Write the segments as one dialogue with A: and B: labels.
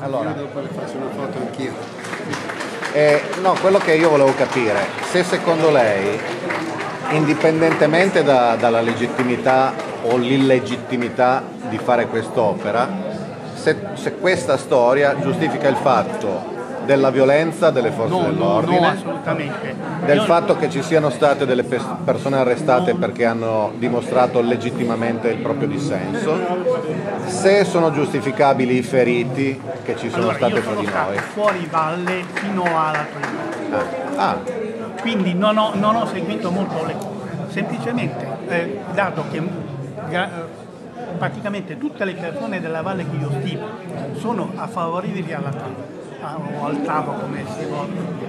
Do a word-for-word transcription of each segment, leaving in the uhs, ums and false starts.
A: Allora,
B: io dopo le faccio una foto anch'io.
A: Eh, no, quello che io volevo capire, se secondo lei, indipendentemente da, dalla legittimità o l'illegittimità di fare quest'opera, se, se questa storia giustifica il fatto della violenza delle forze
C: No, no,
A: dell'ordine,
C: no, assolutamente.
A: del
C: Io-
A: fatto che ci siano state delle pers- persone arrestate
C: No.
A: perché hanno dimostrato legittimamente il proprio dissenso, se sono giustificabili i feriti che ci sono
C: Allora,
A: stati
C: io
A: fra
C: sono
A: di
C: stato
A: noi.
C: fuori valle fino all'altro giorno,
A: Ah, ah,
C: quindi non ho, non ho seguito molto le cose. Semplicemente, eh, dato che gra- eh, praticamente tutte le persone della valle che io stimo sono a favorevoli alla TAV, o al TAV come si vuole dire,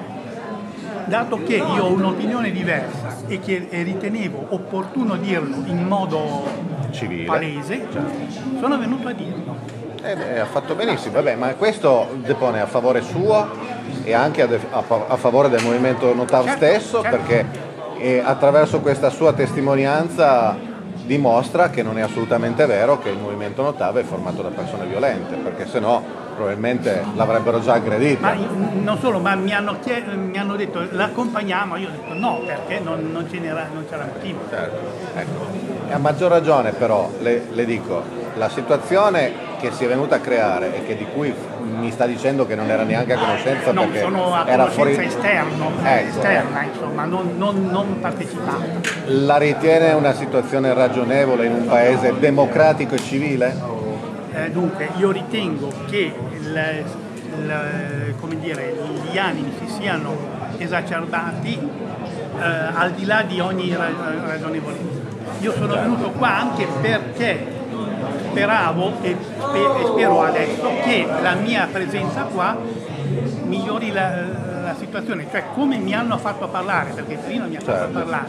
C: dato che io ho un'opinione diversa e che e ritenevo opportuno dirlo in modo
A: civile.
C: palese, sono venuto a dirlo.
A: Eh, beh, ha fatto benissimo, vabbè, ma questo depone a favore suo e anche a, de- a fa- a favore del movimento Notav
C: Certo,
A: stesso,
C: certo.
A: perché eh, attraverso questa sua testimonianza dimostra che non è assolutamente vero che il movimento Notav è formato da persone violente, perché se no probabilmente l'avrebbero già aggredita.
C: Ma in- non solo, ma mi hanno, chie- mi hanno detto l'accompagniamo, io ho detto no, perché non, non ce n'era, non c'era motivo.
A: Certo, ecco. E a maggior ragione però, le, le dico, la situazione che si è venuta a creare e che di cui mi sta dicendo che non era neanche a conoscenza
C: No,
A: perché
C: sono a
A: era
C: conoscenza
A: fuori...
C: esterno,
A: Ecco.
C: esterna, insomma, non, non, non partecipata.
A: La ritiene una situazione ragionevole in un paese democratico e civile?
C: Eh, dunque, io ritengo che il- il- come dire, gli animi si siano esacerbati eh, al di là di ogni ra- ragionevolezza. Io sono venuto qua anche perché speravo e, spe- e spero adesso che la mia presenza qua migliori la, la situazione, cioè come mi hanno fatto parlare, perché prima mi ha fatto
A: Certo.
C: parlare.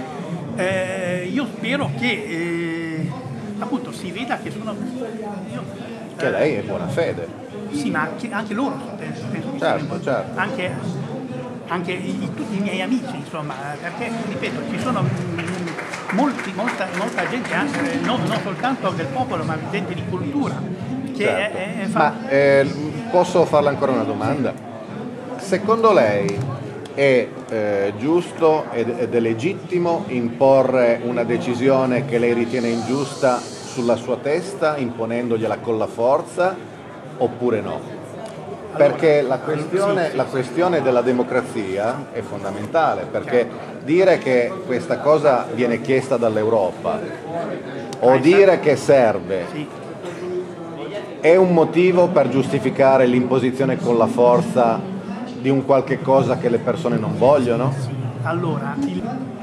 C: Eh, io spero che eh, appunto si veda che sono io,
A: Che
C: eh,
A: lei è buona fede.
C: sì, ma anche, anche loro penso, penso che
A: Certo,
C: siano-
A: certo.
C: anche, anche i, i- tutti i miei amici, insomma, perché ripeto, ci sono mm, molti, molta, molta gente, anche, non, non soltanto del popolo, ma gente di cultura, che
A: Certo.
C: è, è- fa-
A: Ma eh, posso farle ancora una domanda? Secondo lei è eh, giusto ed, ed è legittimo imporre una decisione che lei ritiene ingiusta sulla sua testa, imponendogliela con la forza, oppure no? Perché la questione, la questione della democrazia è fondamentale, perché dire che questa cosa viene chiesta dall'Europa o dire che serve
C: sì.
A: è un motivo per giustificare l'imposizione con la forza di un qualche cosa che le persone non vogliono?
C: Allora, il-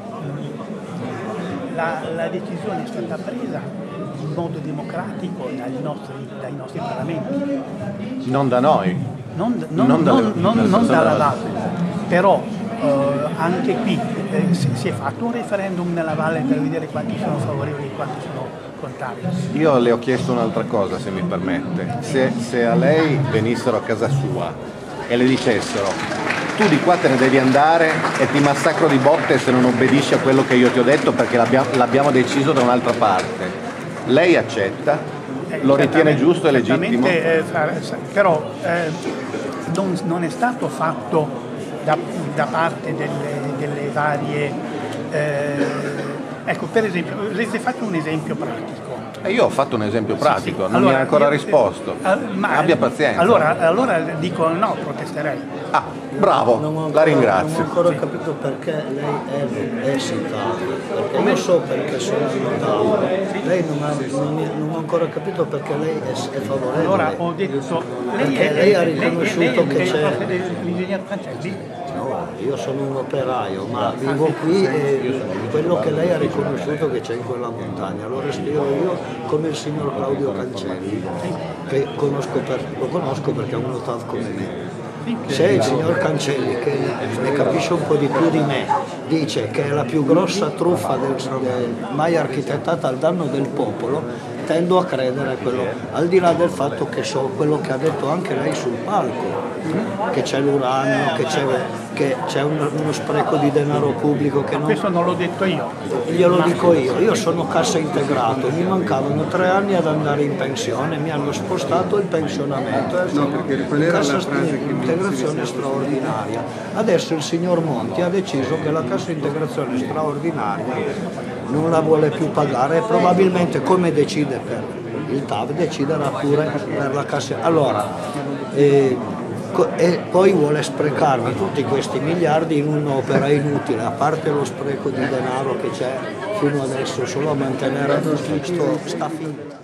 C: la, la decisione è stata presa in modo democratico dai nostri, dai nostri parlamenti.
A: Non da noi.
C: Non, non,
A: Non dalle-
C: non- non-
A: nel
C: non
A: senso
C: dalla
A: della-
C: Valle, però eh, anche qui eh, si, si è fatto un referendum nella Valle per vedere quanti sono favorevoli e quanti sono contrari.
A: Io le ho chiesto un'altra cosa, se mi permette. Se, se a lei venissero a casa sua e le dicessero tu di qua te ne devi andare e ti massacro di botte se non obbedisci a quello che io ti ho detto perché l'abbiamo, l'abbiamo deciso da un'altra parte, lei accetta?
C: Eh,
A: Lo ritiene
C: certamente-
A: giusto e legittimo?
C: certamente, eh, fa- sa- però eh, non, non è stato fatto da, da parte delle, delle varie... eh, ecco, per esempio, le le faccio un esempio pratico.
A: E io ho fatto un esempio pratico, non mi
C: Allora,
A: ha ancora
C: io-
A: risposto.
C: eh, ma-
A: Abbia pazienza.
C: Allora, allora dico no, protesterei.
A: Ah, bravo,
D: Non ho ancora-
A: la ringrazio.
D: Non ho ancora capito perché lei è esitato, perché io so perché sono notato. Lei non ha, non, mi- non ho ancora capito perché lei è, è favorevole.
C: Allora ho detto,
D: Perché lei ha riconosciuto che c'è-
C: l'ingegnere Cancelli?
D: No, io sono un operaio, ma vivo qui e quello che lei ha riconosciuto che c'è in quella montagna lo respiro io come il signor Claudio Cancelli, che conosco per- lo conosco perché è un notav come me. Se il signor Cancelli, che ne capisce un po' di più di me, dice che è la più grossa truffa del, del- mai architettata al danno del popolo, tendo a credere a quello, al di là del fatto che so quello che ha detto anche lei sul palco, che c'è l'uranio, che c'è, che c'è uno, uno spreco di denaro pubblico che non...
C: Questo non l'ho detto io.
D: Glielo dico io, io sono cassa integrato, mi mancavano tre anni ad andare in pensione, mi hanno spostato il pensionamento, e sono
B: perché qual era
D: cassa
B: la frase che mi
D: integrazione straordinaria. Adesso il signor Monti ha deciso che la cassa integrazione straordinaria non la vuole più pagare e probabilmente, come decide per il T A V, deciderà pure per la cassa. Allora, eh, e poi vuole sprecarmi tutti questi miliardi in un'opera inutile, a parte lo spreco di denaro che c'è fino adesso solo a mantenere sto, sta fine.